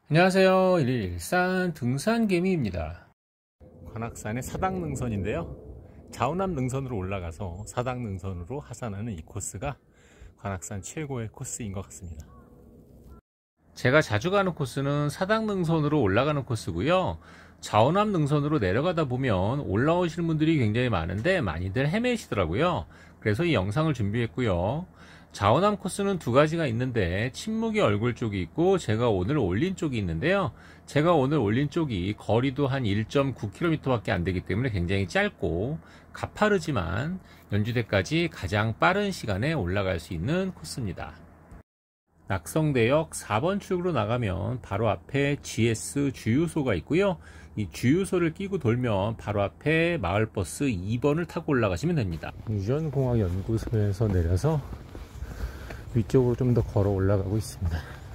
안녕하세요. 일산 등산개미입니다. 관악산의 사당능선인데요. 자운암 능선으로 올라가서 사당능선으로 하산하는 이 코스가 관악산 최고의 코스인 것 같습니다. 제가 자주 가는 코스는 사당능선으로 올라가는 코스고요. 자운암 능선으로 내려가다 보면 올라오시는 분들이 굉장히 많은데 많이들 헤매시더라고요. 그래서 이 영상을 준비했고요. 자운암 코스는 두 가지가 있는데 침묵의 얼굴 쪽이 있고 제가 오늘 올린 쪽이 있는데요. 제가 오늘 올린 쪽이 거리도 한 1.9km 밖에 안 되기 때문에 굉장히 짧고 가파르지만 연주대까지 가장 빠른 시간에 올라갈 수 있는 코스입니다. 낙성대역 4번 출구로 나가면 바로 앞에 GS 주유소가 있고요. 이 주유소를 끼고 돌면 바로 앞에 마을버스 2번을 타고 올라가시면 됩니다. 유전공학연구소에서 내려서 위쪽으로 좀 더 걸어 올라가고 있습니다.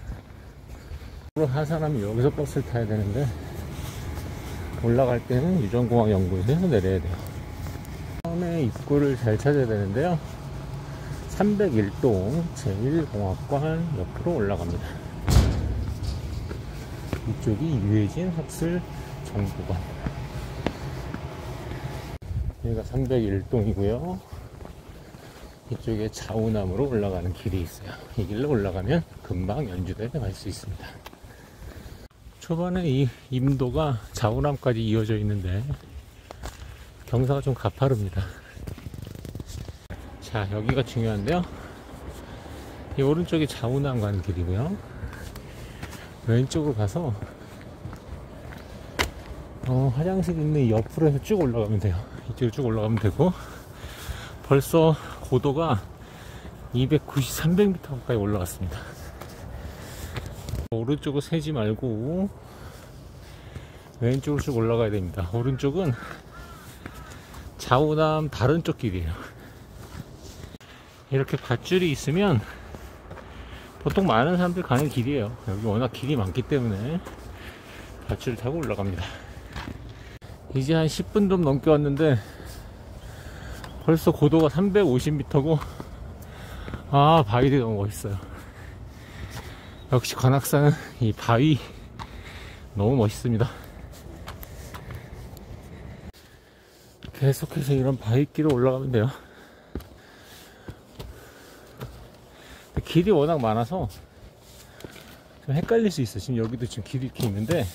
하산하면 여기서 버스를 타야 되는데 올라갈 때는 유전공학연구소에서 내려야 돼요. 처음에 입구를 잘 찾아야 되는데요. 301동 제1공학관 옆으로 올라갑니다. 이쪽이 유해진 학술 정보관. 여기가 301동이고요. 이쪽에 자운암으로 올라가는 길이 있어요. 이 길로 올라가면 금방 연주대에 갈 수 있습니다. 초반에 이 임도가 자운암까지 이어져 있는데 경사가 좀 가파릅니다. 자, 여기가 중요한데요. 이 오른쪽이 자운암 가는 길이고요. 왼쪽으로 가서 화장실 있는 이 옆으로 해서 쭉 올라가면 돼요. 이쪽으로 쭉 올라가면 되고 벌써 고도가 290, 300m 가까이 올라갔습니다. 오른쪽으로 세지 말고 왼쪽으로 쭉 올라가야 됩니다. 오른쪽은 자운암 다른 쪽 길이에요. 이렇게 밧줄이 있으면 보통 많은 사람들이 가는 길이에요. 여기 워낙 길이 많기 때문에 밧줄을 타고 올라갑니다. 이제 한 10분 좀 넘게 왔는데 벌써 고도가 350m고 바위들이 너무 멋있어요. 역시 관악산은 이 바위 너무 멋있습니다. 계속해서 이런 바위길을 올라가면 돼요. 길이 워낙 많아서 좀 헷갈릴 수 있어요. 지금 여기도 지금 길이 이렇게 있는데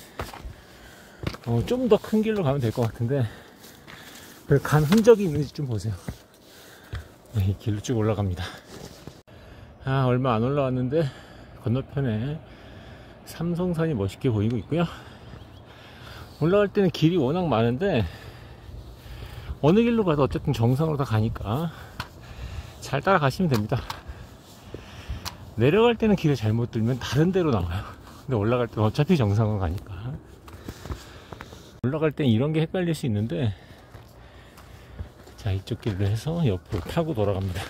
좀 더 큰 길로 가면 될 것 같은데 간 흔적이 있는지 좀 보세요. 네, 이 길로 쭉 올라갑니다. 얼마 안 올라왔는데 건너편에 삼성산이 멋있게 보이고 있고요. 올라갈 때는 길이 워낙 많은데 어느 길로 가도 어쨌든 정상으로 다 가니까 잘 따라가시면 됩니다. 내려갈 때는 길을 잘못 들면 다른 데로 나와요. 근데 올라갈 때는 어차피 정상으로 가니까. 올라갈 땐 이런 게 헷갈릴 수 있는데 자, 이쪽 길로 해서 옆으로 타고 돌아갑니다.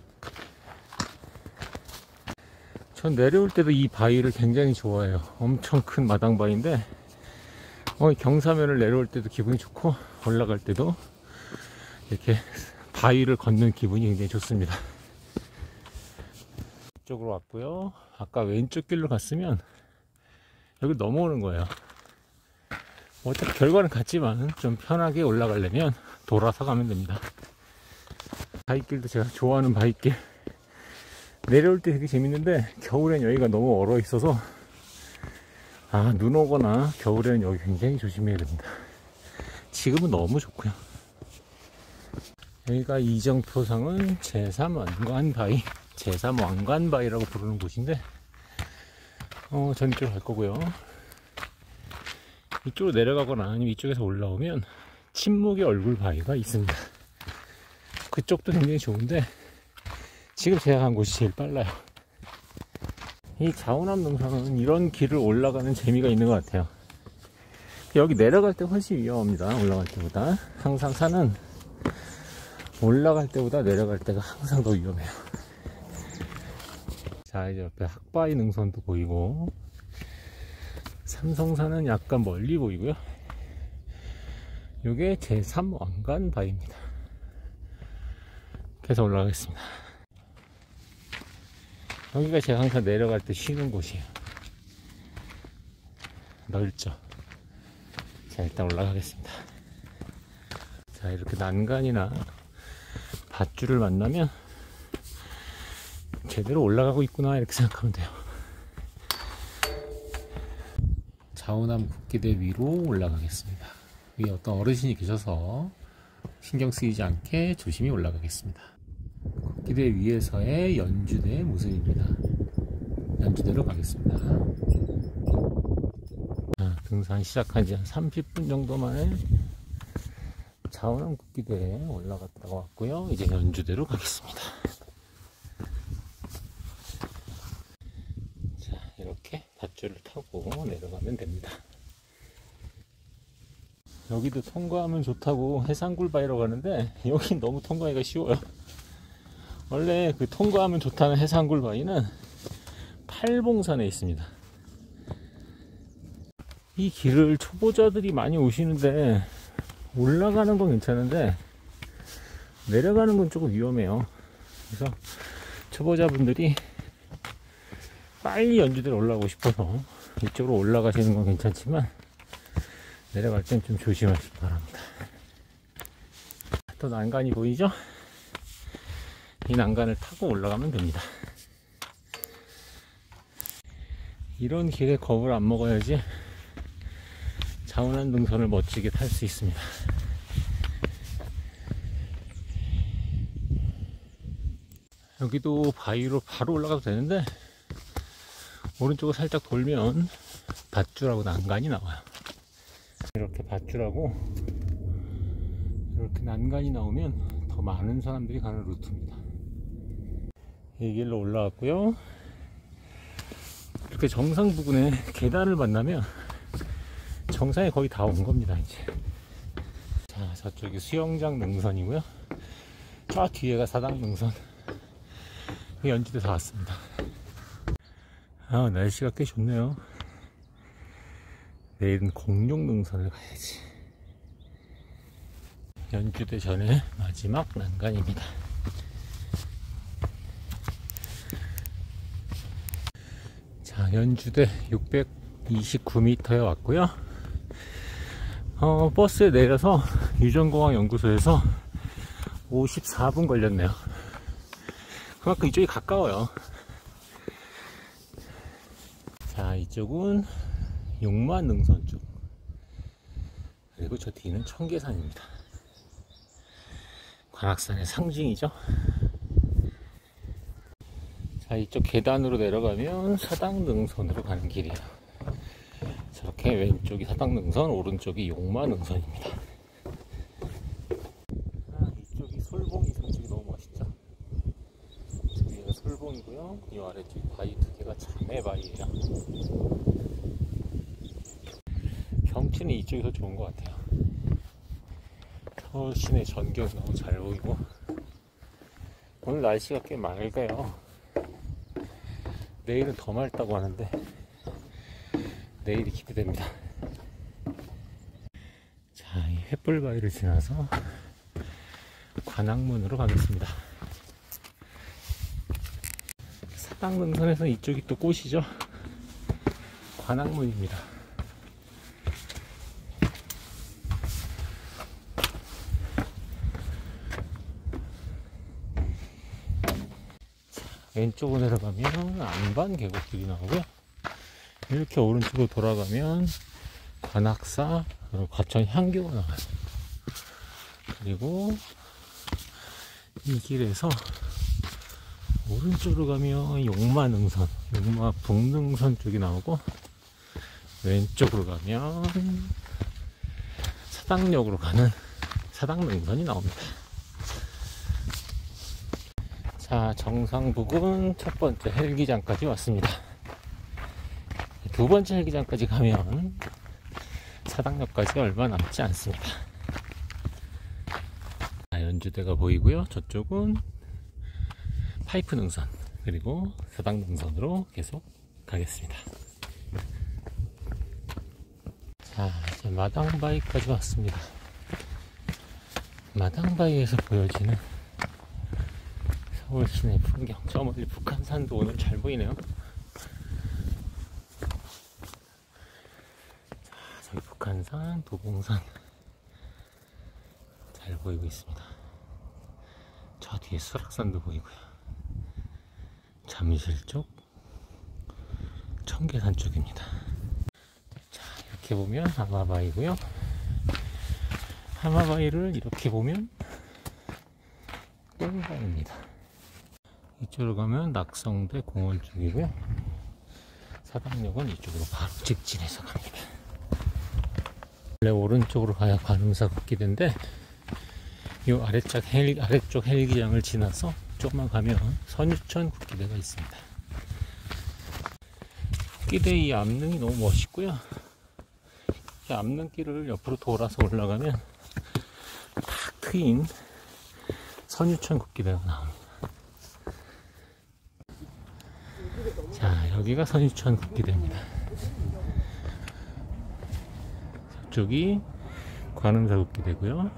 전 내려올 때도 이 바위를 굉장히 좋아해요. 엄청 큰 마당 바위인데 경사면을 내려올 때도 기분이 좋고 올라갈 때도 이렇게 바위를 걷는 기분이 굉장히 좋습니다. 이쪽으로 왔고요. 아까 왼쪽 길로 갔으면 여기 넘어오는 거예요. 어차피 결과는 같지만 좀 편하게 올라가려면 돌아서 가면 됩니다. 바위길도 제가 좋아하는 바위길. 내려올 때 되게 재밌는데 겨울엔 여기가 너무 얼어 있어서 눈 오거나 겨울에는 여기 굉장히 조심해야 됩니다. 지금은 너무 좋고요. 여기가 이정표상은 제3왕관바위, 제3왕관바위라고 부르는 곳인데 전 이쪽으로 갈 거고요. 이쪽으로 내려가거나 아니면 이쪽에서 올라오면 침묵의 얼굴 바위가 있습니다. 그쪽도 굉장히 좋은데 지금 제가 간 곳이 제일 빨라요. 이 자운암 능선은 이런 길을 올라가는 재미가 있는 것 같아요. 여기 내려갈 때 훨씬 위험합니다. 올라갈 때보다. 항상 산은 올라갈 때보다 내려갈 때가 항상 더 위험해요. 자, 이제 옆에 학바위 능선도 보이고 삼성산은 약간 멀리 보이고요. 이게 제3왕관 바위입니다. 계속 올라가겠습니다. 여기가 제가 항상 내려갈 때 쉬는 곳이에요. 넓죠. 자, 일단 올라가겠습니다. 자, 이렇게 난간이나 밧줄을 만나면 제대로 올라가고 있구나 이렇게 생각하면 돼요. 좌우남 국기대 위로 올라가겠습니다. 위에 어떤 어르신이 계셔서 신경 쓰이지 않게 조심히 올라가겠습니다. 국기대 위에서의 연주대의 모습입니다. 연주대로 가겠습니다. 자, 등산 시작한 지 한 30분 정도 만에 좌우남 국기대에 올라갔다가 왔고요. 이제 연주대로 가겠습니다. 자, 이렇게 밧줄을 타고 내려가면 됩니다. 여기도 통과하면 좋다고 해상굴바위로 가는데 여긴 너무 통과하기가 쉬워요. 원래 그 통과하면 좋다는 해상굴바위는 팔봉산에 있습니다. 이 길을 초보자들이 많이 오시는데 올라가는 건 괜찮은데 내려가는 건 조금 위험해요. 그래서 초보자분들이 빨리 연주대로 올라가고 싶어서 이쪽으로 올라가시는 건 괜찮지만 내려갈 땐 좀 조심하시기 바랍니다. 또 난간이 보이죠? 이 난간을 타고 올라가면 됩니다. 이런 길에 겁을 안 먹어야지 좌우남 능선을 멋지게 탈 수 있습니다. 여기도 바위로 바로 올라가도 되는데 오른쪽으로 살짝 돌면 밧줄하고 난간이 나와요. 이렇게 밧줄하고 이렇게 난간이 나오면 더 많은 사람들이 가는 루트입니다. 이 길로 올라왔고요. 이렇게 정상 부근에 계단을 만나면 정상에 거의 다 온 겁니다. 이제 자, 저쪽이 수영장 능선이고요. 저 뒤에가 사당 능선. 연주대 다 왔습니다. 아, 날씨가 꽤 좋네요. 내일은 공룡 능선을 가야지. 연주대 전에 마지막 난간입니다. 자, 연주대 629m에 왔고요. 버스에 내려서 유전공학 연구소에서 54분 걸렸네요. 그만큼 이쪽이 가까워요. 자, 이쪽은 용마 능선 쪽, 그리고 저 뒤는 청계산입니다. 관악산의 상징이죠. 자, 이쪽 계단으로 내려가면 사당 능선으로 가는 길이에요. 저렇게 왼쪽이 사당 능선, 오른쪽이 용마 능선입니다. 아, 이쪽이 솔봉이 성격이 너무 멋있죠. 저기가 솔봉이고요. 이 아래쪽이 바위 두 개가 자매 바위예요. 경치는 이쪽이 더 좋은 것 같아요. 서울 시내 전경이 너무 잘 보이고 오늘 날씨가 꽤 맑아요. 내일은 더 맑다고 하는데 내일이 기대됩니다. 자, 이 횃불바위를 지나서 관악문으로 가겠습니다. 사당능선에서 이쪽이 또 꽃이죠. 관악문입니다. 왼쪽으로 내려가면 안반 계곡길이 나오고요. 이렇게 오른쪽으로 돌아가면 관악사, 그리고 과천 향교가 나와요. 그리고 이 길에서 오른쪽으로 가면 용마 능선, 용마 북능선 쪽이 나오고, 왼쪽으로 가면 사당역으로 가는 사당능선이 나옵니다. 자, 정상 부근 첫 번째 헬기장까지 왔습니다. 두 번째 헬기장까지 가면 사당역까지 얼마 남지 않습니다. 자, 연주대가 보이고요. 저쪽은 파이프 능선, 그리고 사당 능선으로 계속 가겠습니다. 자, 이제 마당바위까지 왔습니다. 마당바위에서 보여지는 서울 시내 풍경, 저 멀리 북한산도 오늘 잘 보이네요. 저기 북한산, 도봉산 잘 보이고 있습니다. 저 뒤에 수락산도 보이고요. 잠실 쪽, 청계산 쪽입니다. 자, 이렇게 보면 하마바이고요. 하마바이를 이렇게 보면 똥강입니다. 이쪽으로 가면 낙성대 공원 쪽이고요. 사당역은 이쪽으로 바로 직진해서 갑니다. 원래 오른쪽으로 가야 관음사 걷기대인데 이 아래쪽 헬기장을 지나서 조금만 가면 선유천 걷기대가 있습니다. 걷기대 이 앞릉이 너무 멋있고요. 이 앞릉길을 옆으로 돌아서 올라가면 탁 트인 선유천 걷기대가 나옵니다. 자, 여기가 선유천 걷기대입니다. 저쪽이 관음사 걷기대고요.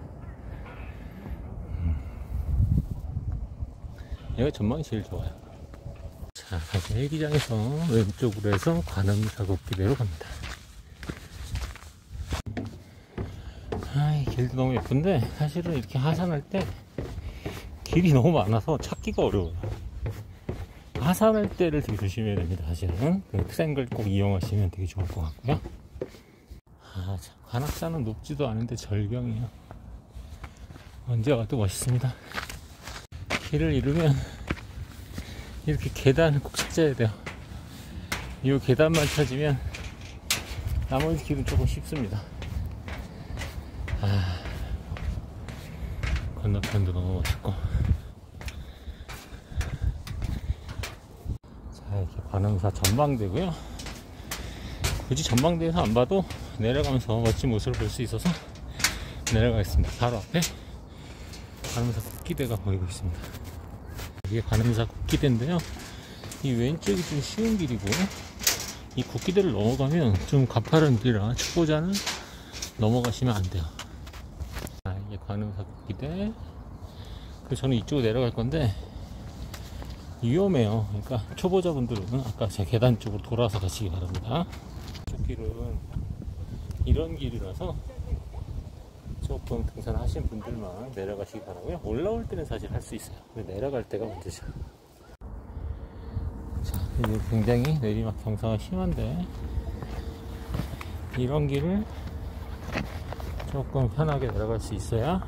여기가 전망이 제일 좋아요. 자, 다시 헬기장에서 왼쪽으로 해서 관음사 걷기대로 갑니다. 이 길도 너무 예쁜데 사실은 이렇게 하산할 때 길이 너무 많아서 찾기가 어려워요. 하산할 때를 되게 조심해야 됩니다. 사실은 트랭글 꼭 이용하시면 되게 좋을 것 같고요. 참, 관악산은 높지도 않은데 절경이에요. 언제 와도 멋있습니다. 길을 잃으면 이렇게 계단을 꼭 찾아야 돼요. 이 계단만 찾으면 나머지 길은 조금 쉽습니다. 건너편도 너무 멋있고. 자, 이렇게 관음사 전망대고요. 굳이 전망대에서 안 봐도 내려가면서 멋진 모습을 볼 수 있어서 내려가겠습니다. 바로 앞에 관음사 걷기대가 보이고 있습니다. 이게 관음사 걷기대인데요. 이 왼쪽이 좀 쉬운 길이고 이 걷기대를 넘어가면 좀 가파른 길이라 초보자는 넘어가시면 안 돼요. 이게 관음사 걷기대. 그래서 저는 이쪽으로 내려갈 건데 위험해요. 그러니까 초보자분들은 아까 제 계단 쪽으로 돌아서 가시기 바랍니다. 이쪽 길은 이런 길이라서 조금 등산하신 분들만 내려가시기 바라고요. 올라올 때는 사실 할 수 있어요. 근데 내려갈 때가 문제죠. 자, 이게 굉장히 내리막 경사가 심한데 이런 길을 조금 편하게 내려갈 수 있어야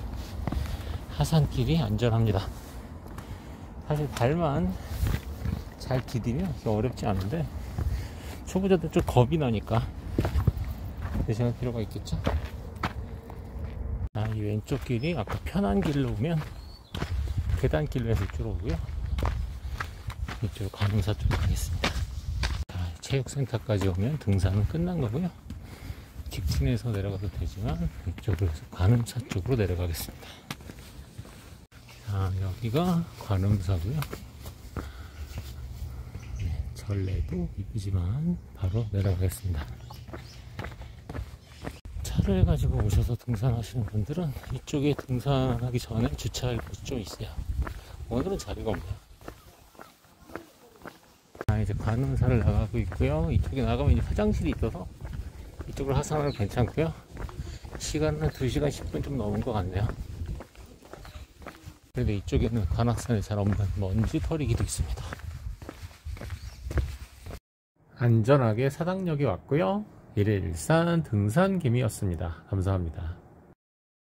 하산길이 안전합니다. 사실 발만 잘 디디면 어렵지 않은데 초보자들 좀 겁이 나니까 대신할 필요가 있겠죠. 이 왼쪽 길이 아까 편한 길로 오면 계단길로 해서 이쪽으로 오고요. 이쪽 관음사 쪽으로 가겠습니다. 자, 체육센터까지 오면 등산은 끝난 거고요. 직진해서 내려가도 되지만 이쪽으로 해서 관음사 쪽으로 내려가겠습니다. 자, 여기가 관음사고요. 네, 전래도 이쁘지만 바로 내려가겠습니다. 차를 가지고 오셔서 등산하시는 분들은 이쪽에 등산하기 전에 주차할 곳이 좀 있어요. 오늘은 자리가 없네요. 이제 관음사를 나가고 있고요. 이쪽에 나가면 이제 화장실이 있어서 이쪽으로 하산하면 괜찮고요. 시간은 2시간 10분 좀 넘은 것 같네요. 그런데 이쪽에는 관악산에 잘 없는 먼지 털이기도 있습니다. 안전하게 사당역에 왔고요. 일일산 등산개미였습니다. 감사합니다.